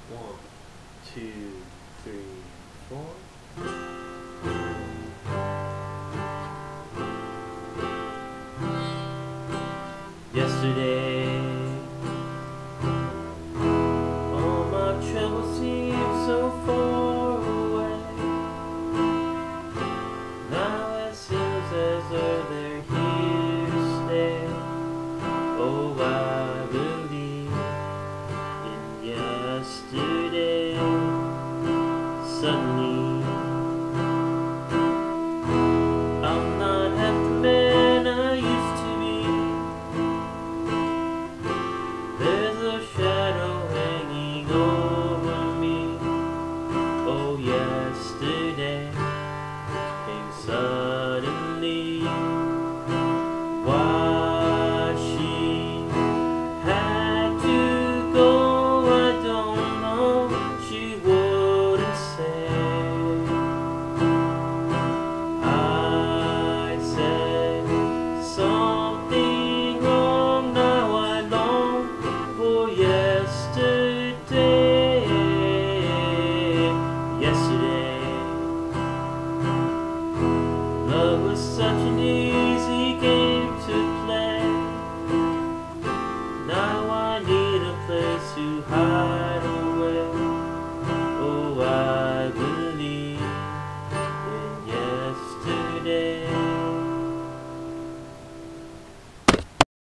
1, 2, 3, 4. Yesterday, all my troubles seem so far away. Now it seems as though they're here to stay. Oh, I believe in yesterday. Suddenly, I'm not half the man I used to be. There's a shadow hanging over me. Oh, yesterday came suddenly. Why she had to go, I don't know. She wouldn't say. I said something wrong. Now I long for yesterday. Yesterday, love was such an easy